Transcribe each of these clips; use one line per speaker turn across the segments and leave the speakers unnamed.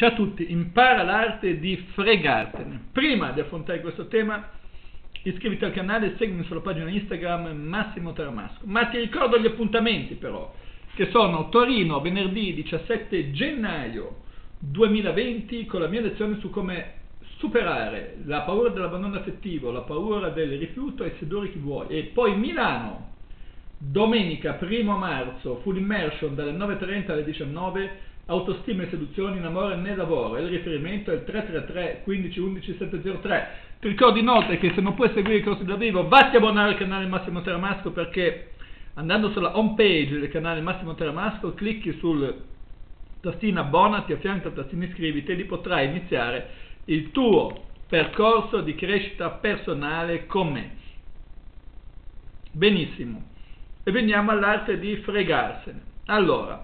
Ciao a tutti, impara l'arte di fregartene. Prima di affrontare questo tema, iscriviti al canale e seguimi sulla pagina Instagram Massimo Taramasco. Ma ti ricordo gli appuntamenti però, che sono Torino, venerdì 17 gennaio 2020, con la mia lezione su come superare la paura dell'abbandono affettivo, la paura del rifiuto e sedere chi vuoi. E poi Milano, domenica 1 marzo, full immersion dalle 9:30 alle 19, autostima e seduzione in amore e nel lavoro. Il riferimento è il 333 15 11 703. Ti ricordo inoltre che se non puoi seguire i corsi da vivo, vatti a abbonare al canale Massimo Taramasco, perché andando sulla home page del canale Massimo Taramasco clicchi sul tastino abbonati, a fianco al tastino iscriviti, e lì potrai iniziare il tuo percorso di crescita personale con me. Benissimo, e veniamo all'arte di fregarsene. Allora,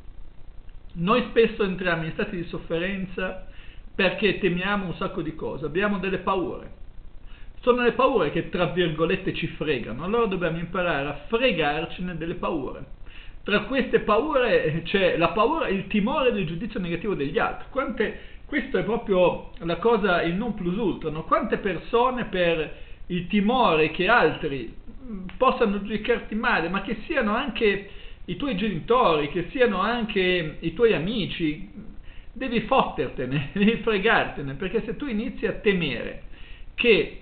noi spesso entriamo in stati di sofferenza perché temiamo un sacco di cose, abbiamo delle paure. Sono le paure che tra virgolette ci fregano, allora dobbiamo imparare a fregarcene delle paure. Tra queste paure c'è la paura, il timore del giudizio negativo degli altri. Questo è proprio la cosa, il non plus ultra, no? Quante persone per il timore che altri possano giudicarti male, ma che siano anche i tuoi genitori, che siano anche i tuoi amici, devi fottertene, devi fregartene, perché se tu inizi a temere che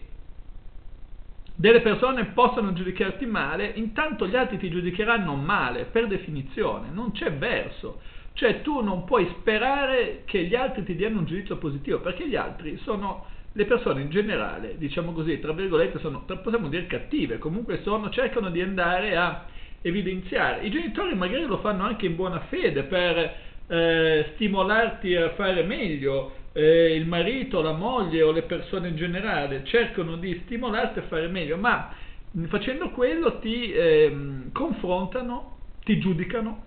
delle persone possano giudicarti male, intanto gli altri ti giudicheranno male, per definizione, non c'è verso. Cioè tu non puoi sperare che gli altri ti diano un giudizio positivo, perché gli altri sono, le persone in generale, diciamo così, tra virgolette, possiamo dire cattive, comunque cercano di andare a evidenziare. I genitori magari lo fanno anche in buona fede per stimolarti a fare meglio, il marito, la moglie o le persone in generale cercano di stimolarti a fare meglio, ma facendo quello ti confrontano, ti giudicano.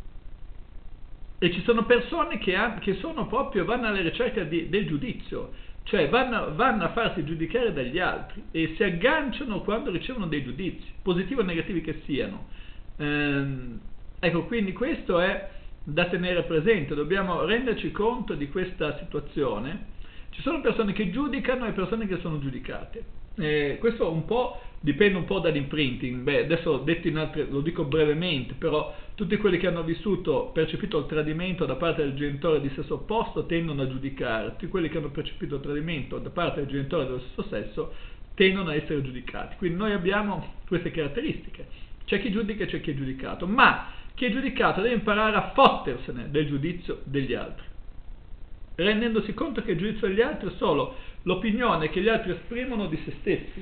E ci sono persone che sono proprio, vanno alla ricerca del giudizio, cioè vanno a farsi giudicare dagli altri e si agganciano quando ricevono dei giudizi, positivi o negativi che siano. Ecco, quindi questo è da tenere presente, dobbiamo renderci conto di questa situazione. Ci sono persone che giudicano e persone che sono giudicate. Questo un po' dipende un po' dall'imprinting. Adesso detto in altre, lo dico brevemente, però tutti quelli che hanno percepito il tradimento da parte del genitore di sesso opposto tendono a giudicare, tutti quelli che hanno percepito il tradimento da parte del genitore dello stesso sesso tendono a essere giudicati. Quindi noi abbiamo queste caratteristiche, c'è chi giudica e c'è chi è giudicato, ma chi è giudicato deve imparare a fottersene del giudizio degli altri, rendendosi conto che il giudizio degli altri è solo l'opinione che gli altri esprimono di se stessi.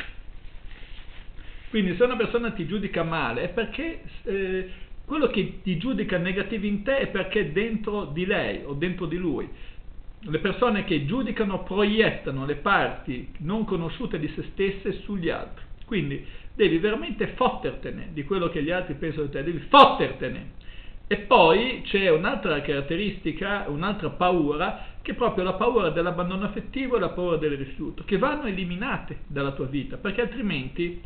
Quindi se una persona ti giudica male è perché quello che ti giudica negativo in te è perché è dentro di lei o dentro di lui. Le persone che giudicano proiettano le parti non conosciute di se stesse sugli altri. Quindi devi veramente fottertene di quello che gli altri pensano di te, devi fottertene. E poi c'è un'altra caratteristica, un'altra paura, che è proprio la paura dell'abbandono affettivo e la paura del rifiuto, che vanno eliminate dalla tua vita, perché altrimenti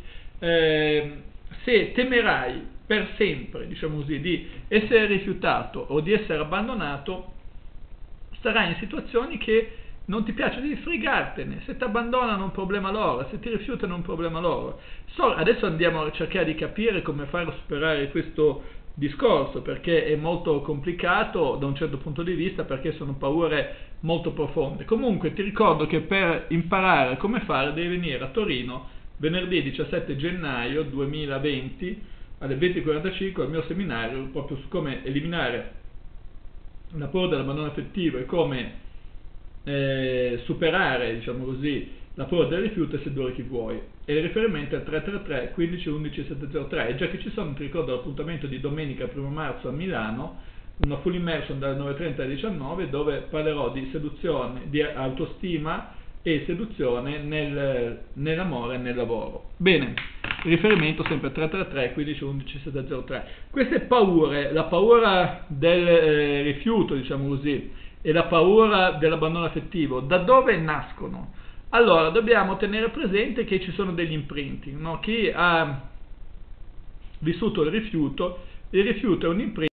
se temerai per sempre, diciamo così, di essere rifiutato o di essere abbandonato, starai in situazioni che non ti piace, devi fregartene. Se ti abbandonano è un problema loro, se ti rifiutano è un problema loro. Adesso andiamo a cercare di capire come fare a superare questo discorso, perché è molto complicato da un certo punto di vista, perché sono paure molto profonde. Comunque ti ricordo che per imparare come fare devi venire a Torino venerdì 17 gennaio 2020 alle 20:45 al mio seminario proprio su come eliminare la paura dell'abbandono affettivo e come superare, diciamo così, la paura del rifiuto e sedere chi vuoi. E il riferimento è 333 15 11 703. E già che ci sono, ti ricordo l'appuntamento di domenica 1 marzo a Milano, una full immersion dalle 9:30 alle 19, dove parlerò di seduzione, di autostima e seduzione nell'amore e nel lavoro. Bene, il riferimento sempre 333 15 11 703. Queste paure, la paura del rifiuto, diciamo così, e la paura dell'abbandono affettivo, da dove nascono? Allora, dobbiamo tenere presente che ci sono degli imprinting, no? Chi ha vissuto il rifiuto è un imprinting